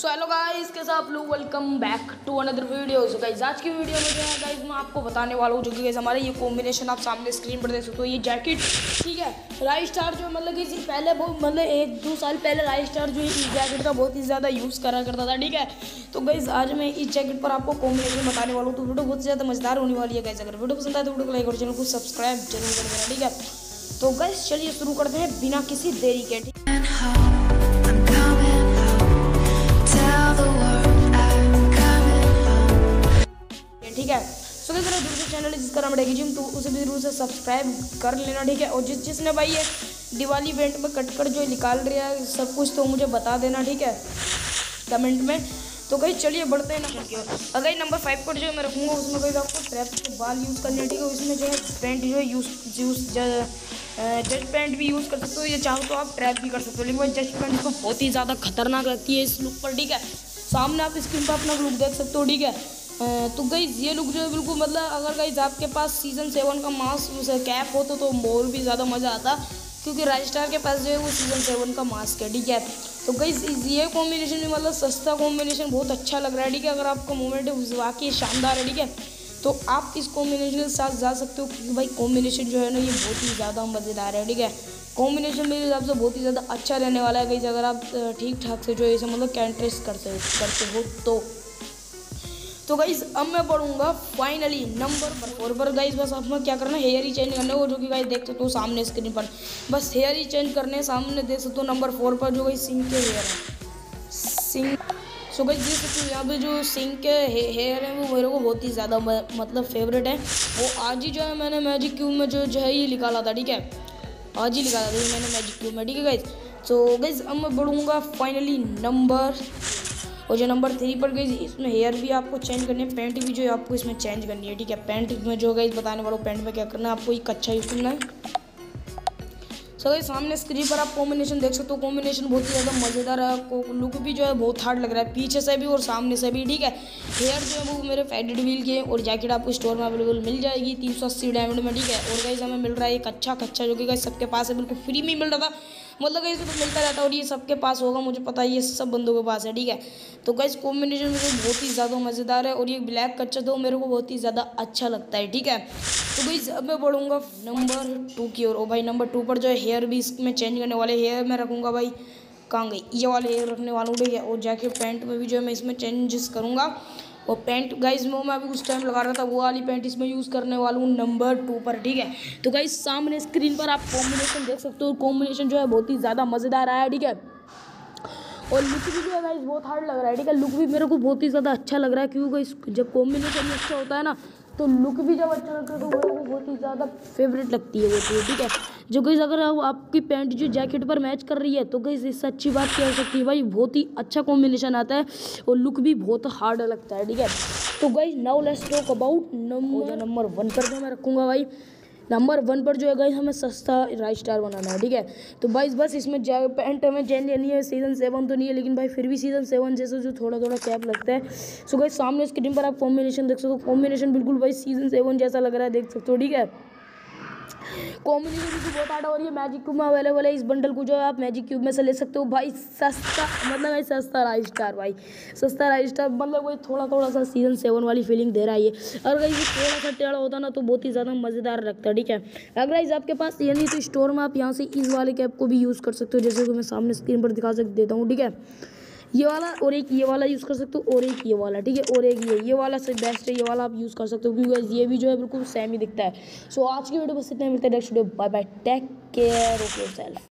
So hello guys, कैसे आप लोग। Welcome back to another video. So guys आज की वीडियो में जो है गाइस मैं आपको बताने वाला हूँ जो कि गाइस हमारे ये कॉम्बिनेशन आप सामने स्क्रीन पर देख सकते हो। ये जैकेट ठीक है, राइज स्टार जो मतलब कि पहले बहुत मतलब 1-2 साल पहले राइज स्टार जो इस जैकेट का बहुत ही ज़्यादा यूज़ करा करता था। ठीक है, तो गाइस आज मैं इस जैकेट पर आपको कॉम्बिनेशन बताने वाला हूँ। तो वीडियो बहुत ज़्यादा मजेदार होने वाली है गाइस। अगर वीडियो पसंद आए तो वीडियो को लाइक और चैनल को सब्सक्राइब जरूर कर देना। ठीक है, तो गाइस चलिए शुरू करते हैं बिना किसी देरी के। ठीक है, सो मेरा दूसरा चैनल है जिसका नाम है जिम, तो उसे भी जरूर से सब्सक्राइब कर लेना। ठीक है, और जिसने भाई ये दिवाली इवेंट में कटकर जो निकाल रहा है सब कुछ तो मुझे बता देना। ठीक है, कमेंट में। तो कहीं चलिए बढ़ते हैं नंबर की ओर। अगर नंबर 5 पर जो मैं रखूँगा उसमें कहीं आपको ट्रैप के बाल यूज़ करने। ठीक है, उसमें जो है पैंट जो है जस्ट पैंट भी यूज़ कर सकते हो, या चाहो तो आप ट्रैप भी कर सकते हो। लेकिन भाई जस्ट पैंट को बहुत ही ज़्यादा खतरनाक लगती है इस लुक पर। ठीक है, सामने आप स्क्रीन पर अपना लुक देख सकते हो। ठीक है, तो गाइस ये लुक जो है बिल्कुल मतलब अगर गाइस आपके पास सीज़न 7 का मास्क कैप हो तो और भी ज़्यादा मज़ा आता, क्योंकि राइज स्टार के पास जो है वो सीज़न 7 का मास्क है। ठीक है, तो गाइस ये कॉम्बिनेशन भी मतलब सस्ता कॉम्बिनेशन बहुत अच्छा लग रहा है। ठीक है, अगर आपका मोमेंट वाकई शानदार है। ठीक है, तो आप इस कॉम्बिनेशन के साथ जा सकते हो, क्योंकि भाई कॉम्बिनेशन जो है ना ये बहुत ही ज़्यादा मज़ेदार है। ठीक है, कॉम्बिनेशन मेरे हिसाब से बहुत ही ज़्यादा अच्छा रहने वाला है गाइस। अगर आप ठीक ठाक से जो है इसे मतलब कैंट्रेस करते हो तो गाइस अब मैं बढ़ूंगा फाइनली नंबर 4 पर। गाइस बस आपको क्या करना है, हेयर ही चेंज करना है। वो जो कि गाइस देख सकते हो सामने स्क्रीन पर, बस हेयर ही चेंज करने हैं। सामने देख सकते हो नंबर 4 पर जो गाइस सिंह के हेयर है, सिंह। सो गाइस देख सकते हो यहाँ पे जो सिंह के हेयर है वो मेरे को बहुत ही ज़्यादा मतलब फेवरेट है। वो आज ही जो है मैंने मैजिक क्यूब में जो है ये निकाला था। ठीक है, आज ही निकाला था मैंने मैजिक क्यूब में। ठीक है गाइस, सो गाइस अब मैं बढ़ूंगा फाइनली नंबर, और जो नंबर 3 पर गई इसमें हेयर भी आपको चेंज करनी है, पैंट भी जो है आपको इसमें चेंज करनी है। ठीक है, पैंट में जो गई बताने वाला हूँ, पैंट में क्या करना है आपको एक अच्छा यूज़ करना है। सो गाइस सामने स्क्रीन पर आप कॉम्बिनेशन देख सकते हो, कॉम्बिनेशन बहुत ही ज़्यादा मज़ेदार है। लुक भी जो है बहुत हार्ड लग रहा है, पीछे से भी और सामने से भी। ठीक है, हेयर जो है वो मेरे फेडेड व्हील के, और जैकेट आपको स्टोर में अवेलेबल मिल जाएगी 380 डायमंड में। ठीक है, और गाइस हमें मिल रहा है एक अच्छा जो कि गाइस सबके पास है, बिल्कुल फ्री में मिल रहा था। मतलब गाइस तो मिलता रहता है और ये सबके पास होगा, मुझे पता है ये सब बंदों के पास है। ठीक है, तो गाइस कॉम्बिनेशन मेरे को बहुत ही ज़्यादा मज़ेदार है, और ये ब्लैक कच्चा तो मेरे को बहुत ही ज़्यादा अच्छा लगता है। ठीक है, तो गाइस अब मैं बढ़ूंगा नंबर 2 की ओर। भाई नंबर 2 पर जो है हेयर भी इसमें चेंज करने वाले, हेयर मैं रखूँगा भाई कहाँ गई, ये वाले हेयर रखने वाला हूँ। ठीक है, और जैकेट पैंट में भी जो है मैं इसमें चेंजेस करूँगा। और पैंट गाइस वो मैं अभी कुछ टाइम लगा रहा था, वो वाली पैंट इसमें यूज़ करने वाला हूँ नंबर 2 पर। ठीक है, तो गाइस सामने स्क्रीन पर आप कॉम्बिनेशन देख सकते हो, कॉम्बिनेशन जो है बहुत ही ज़्यादा मज़ेदार आया है। ठीक है, और लुक भी जो है गाइस बहुत हार्ड लग रहा है। ठीक है, लुक भी मेरे को बहुत ही ज़्यादा अच्छा लग रहा है, क्योंकि जब कॉम्बिनेशन अच्छा होता है ना तो लुक भी जब अच्छा लगता है तो मेरे को बहुत ही ज़्यादा फेवरेट लगती है वो चीज़। ठीक है, जो गाइस अगर आपकी पैंट जो जैकेट पर मैच कर रही है तो गाइस इससे अच्छी बात क्या हो सकती है भाई, बहुत ही अच्छा कॉम्बिनेशन आता है और लुक भी बहुत हार्ड लगता है। ठीक है, तो guys now let's talk about number 1 पर जो मैं रखूँगा भाई, नंबर 1 पर जो है गाइस हमें सस्ता राइज स्टार बनाना है। ठीक है, तो भाई बस इसमें पैंट हमें चेंज नहीं है, सीज़न 7 तो नहीं है, लेकिन भाई फिर भी सीज़न 7 जैसे जो थोड़ा कैप लगता है। सो गाइस सामने स्क्रीन पर आप कॉम्बिनेशन देख सकते हो, कॉम्बिनेशन बिल्कुल भाई सीज़न 7 जैसा लग रहा है, देख सकते हो। ठीक है, कॉम्बिनेशन भी बहुत आटा, और ये मैजिक क्यूब में अवेलेबल है। इस बंडल को जो है आप मैजिक क्यूब में से ले सकते हो भाई। सस्ता मतलब भाई सस्ता राइज स्टार, भाई सस्ता राइज स्टार मतलब वही थोड़ा सा सीज़न 7 वाली फीलिंग दे रहा है ये। अगर ये थोड़ा सा टेढ़ा होता ना तो बहुत ही ज़्यादा मज़ेदार लगता है। ठीक है, अगर गाइस आपके पास ये नहीं तो स्टोर में आप यहाँ से इस वाले कैप को भी यूज़ कर सकते हो, जैसे कि मैं सामने स्क्रीन पर दिखा देता हूँ। ठीक है, ये वाला और एक ये वाला यूज़ कर सकते हो, और एक ये वाला। ठीक है, और एक ये वाला से बेस्ट है, ये वाला आप यूज़ कर सकते हो, क्योंकि ये भी जो है बिल्कुल सेम ही दिखता है। सो आज की वीडियो बस इतना, मिलते हैं next video. Bye bye, take care of yourself.